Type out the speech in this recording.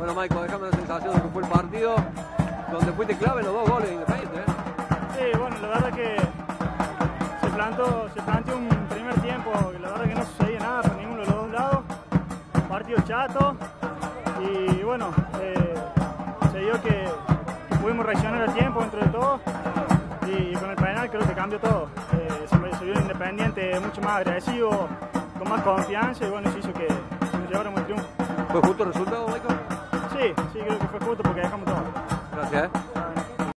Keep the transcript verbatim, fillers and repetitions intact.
Bueno, Michael, déjame la sensación de que fue el partido donde fuiste clave en los dos goles de Independiente, ¿eh? Sí, bueno, la verdad que se planteó, se planteó un primer tiempo que la verdad que no sucedía nada por ninguno de los dos lados. Un partido chato y bueno, eh, se dio que, que pudimos reaccionar a tiempo dentro de todo y, y con el penal creo que cambió todo. Eh, se, se vio un Independiente mucho más agresivo, con más confianza y bueno, eso hizo que nos lleváramos el triunfo. ¿Fue justo el resultado, Michael? Sí, sí, creo que fue justo porque dejamos todo. Gracias, ¿eh?